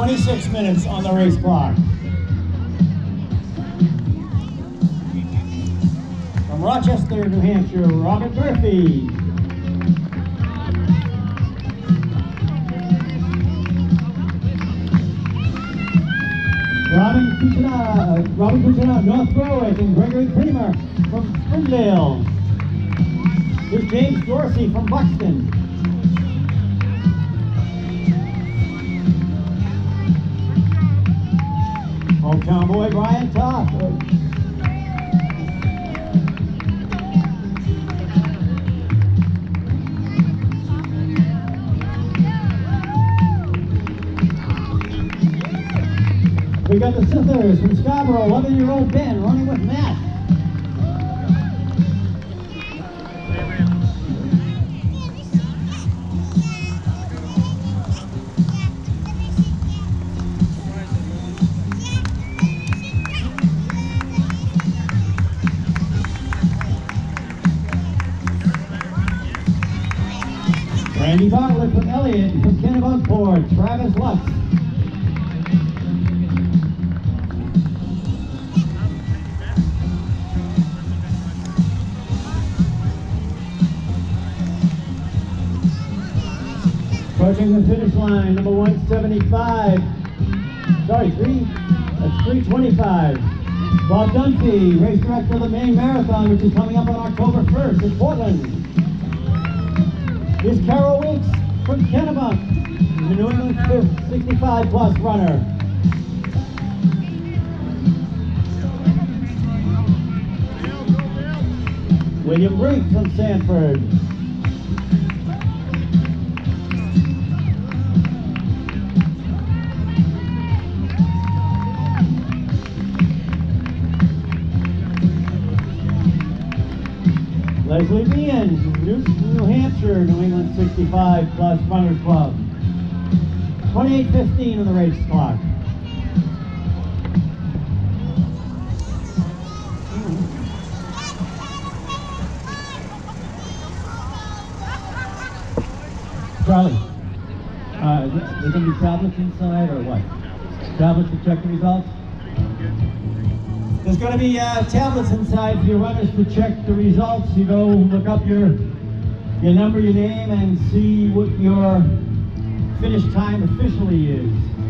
26 minutes on the race clock. From Rochester, New Hampshire, Robert Murphy. Robin Cuccinara, North Berwick, and Gregory Creamer from Springdale. Here's James Dorsey from Buxton. Hometown boy Brian Toth. We got the Sithers from Scarborough, 11-year-old Ben running with Matt. Randy Bartlett from Elliott, from Kennebunkport, Travis Lutz. Approaching the finish line, number 175. Sorry, that's 325. Bob Dunphy, race director of the Maine Marathon, which is coming up on October 1st in Portland. Here's Carol Weeks from Kennebunk, the New England 65 plus runner. William Brink from Sanford. Leslie Bean, New Hampshire, New England 65 plus Runners Club. 28:15 on the race clock. Charlie, there's going to be tablets inside or what? Tablets to check the results? There's going to be tablets inside for your runners to check the results. You go look up your number, your name, and see what your finish time officially is.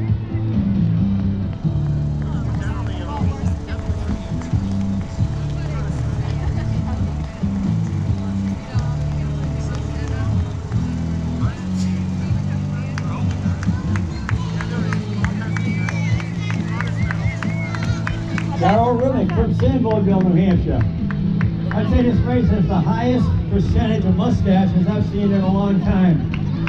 Darrell Rimick from Sandvogeville, New Hampshire. I'd say this race has the highest percentage of mustaches I've seen in a long time.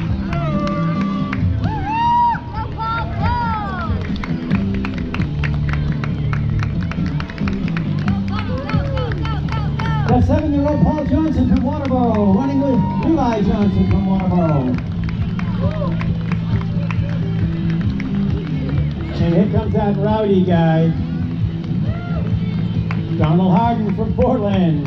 That's 7-year-old Paul Johnson from Waterboro, running with Levi Johnson from Waterboro. And here comes that rowdy guy, Donald Harden from Portland.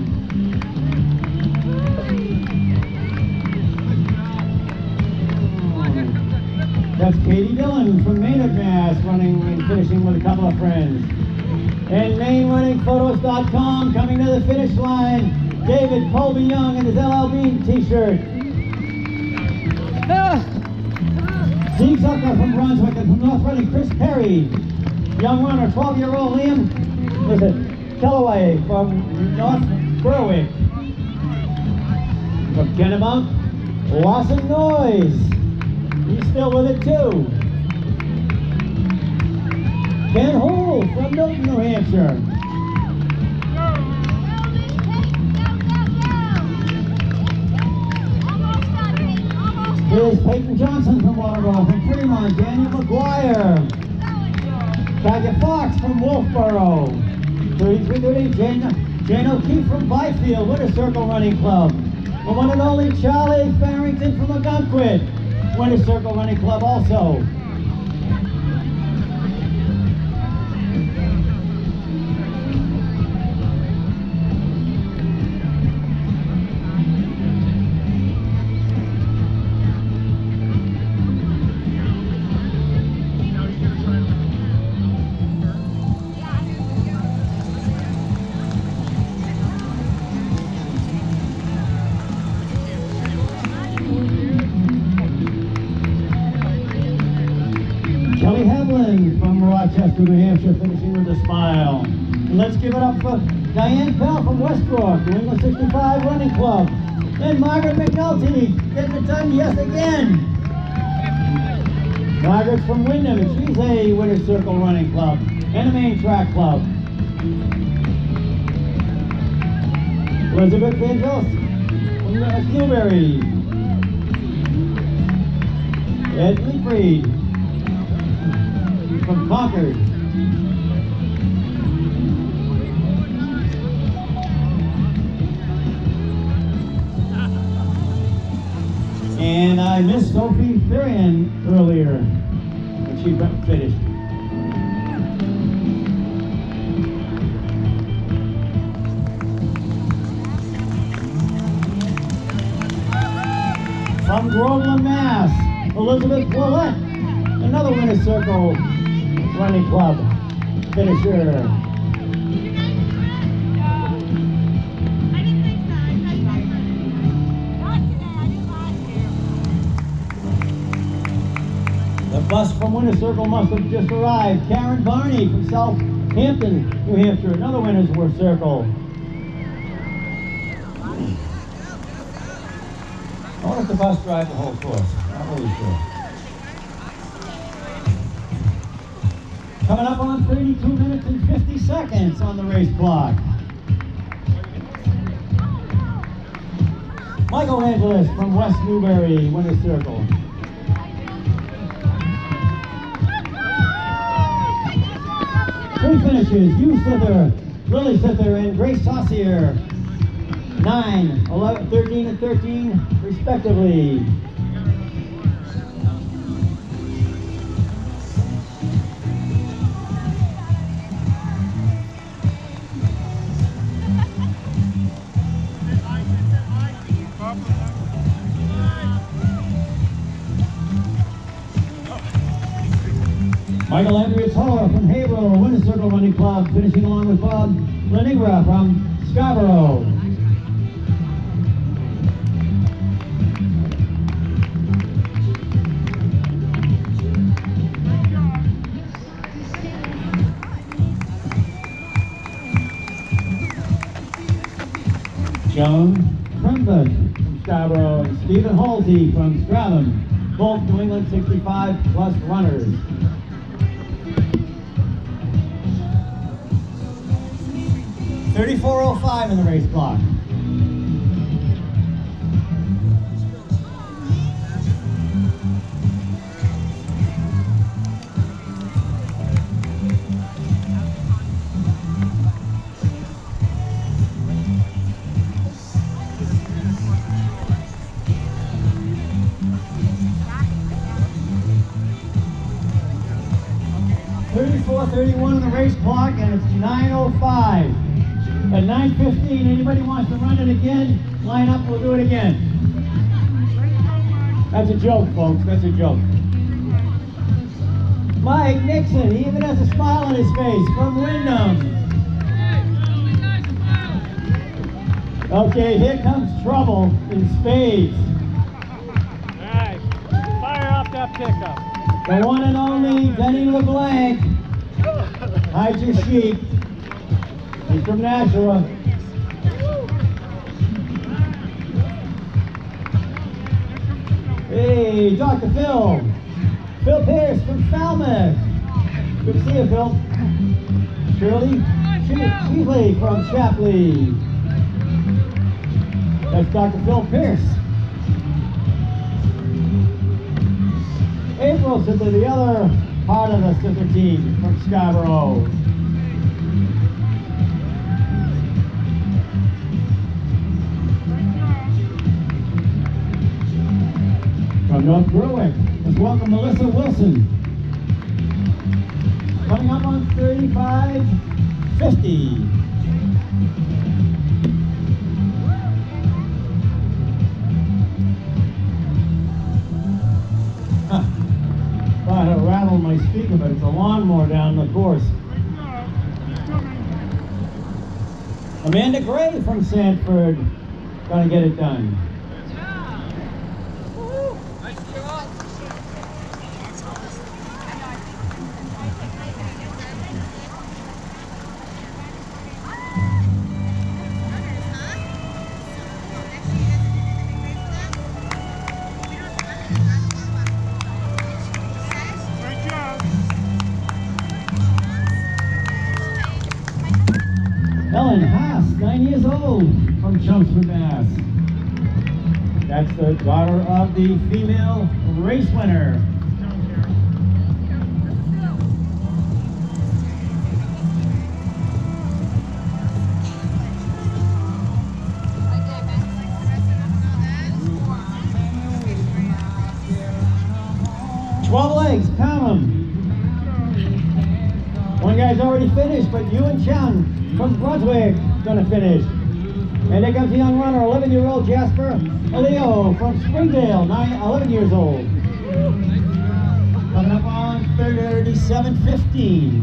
That's Katie Dillon from Maynard, Mass, running and finishing with a couple of friends. And MaineRunningPhotos.com coming to the finish line, David Colby Young in his LL Bean t-shirt. Steve Zucker from Brunswick, and from North Reading, Chris Perry. Young runner, 12-year-old Liam Kellaway from North Berwick. From Kennebunk, Lawson Noyes. He's still with it too. Ken Hull from Milton, New Hampshire. Here's Peyton Johnson from Waterboro, from Fremont, Daniel McGuire. Tiger Fox from Wolfboro. 33:30, Jane O'Keefe from Byfield, Winter Circle Running Club. The one and only Charlie Farrington from Ogunquit, Winter Circle Running Club also. Rochester, New Hampshire, finishing with a smile. And let's give it up for Diane Pell from Westbrook, New England 65 Running Club. And Margaret McNulty, getting it done yes again. Margaret's from Wyndham, and she's a Winner's Circle Running Club and a Main Track Club. Elizabeth Vangelis from Newberry. Ed Leefried from Concord. And I missed Sophie Furian earlier when she finished. From Groveland, Mass, Elizabeth Willett, another Winner's Circle Running Club finisher. The bus from Winner's Circle must have just arrived. Karen Barney from Southampton, New Hampshire, another Winner's Circle. I wonder if the bus drives the whole course. Not really sure. Coming up on 32 minutes and 50 seconds on the race clock. Michael Angelis from West Newbury, Winner's Circle. Three finishes, Hugh Slither, Lily Slither, and Grace Saucier. 9, 11, 13, and 13, respectively. Michael Andreas Holler from Haverhill, Winner's Circle Running Club, finishing along with Bob Lenigra from Scarborough. Joan Crumpet from Scarborough and Stephen Halsey from Stratham, both New England 65 plus runners. .34:05 in the race clock. .31 in the race clock, and it's 9:05. At 9:15, anybody wants to run it again, line up, we'll do it again. That's a joke, folks, that's a joke. Mike Nixon, he even has a smile on his face, from Wyndham. Okay, here comes trouble in spades. All right, fire up that pickup. The one and only Denny LeBlanc. Hide your sheep. He's from Nashua. Hey, Dr. Phil. Phil Pierce from Falmouth. Good to see you, Phil. Shirley Shealy from Shapley. That's Dr. Phil Pierce. April Sitter, the other part of the Sitter team from Scarborough. From North Berwick, let's welcome Melissa Wilson. Coming up on 35:50. Thought I rattled my speaker, but it's a lawnmower down the course. Amanda Gray from Sanford, gonna get it done. Ellen Haas, 9 years old, from Chelmsford, Mass. That's the daughter of the female race winner. Twelve legs, count them. One guy's already finished, but Ewan Chung from Brunswick is going to finish. And here comes the young runner, 11-year-old Jasper Leo from Springdale, 11 years old. Coming up on 37:15.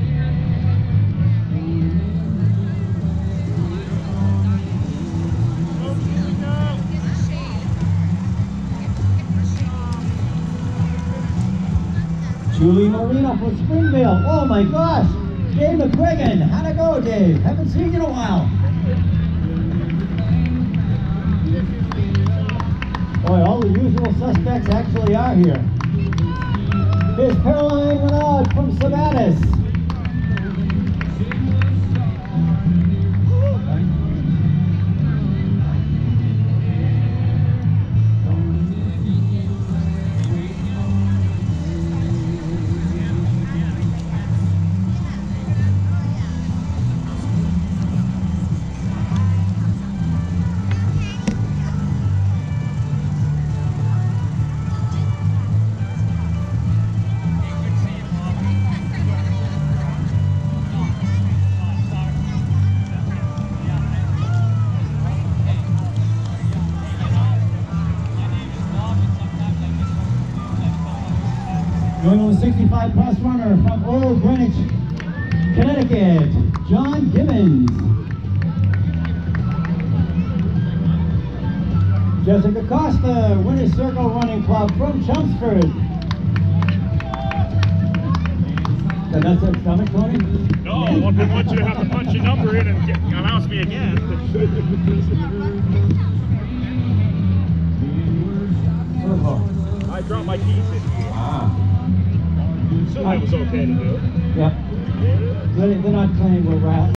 Julie Marino from Springville. Oh my gosh! Dave McQuiggan. How'd it go, Dave? Haven't seen you in a while. Boy, all the usual suspects actually are here. Here's Caroline Renaud from Savannas. Going on the 65 plus runner from Old Greenwich, Connecticut, John Gibbons. Jessica Costa, Winner's Circle Running Club from Chelmsford. That's that stomach, Tony? No, I want you to have to punch your number in and announce me again. I dropped my keys in here. So that was okay to do. Yep. They're not claiming we're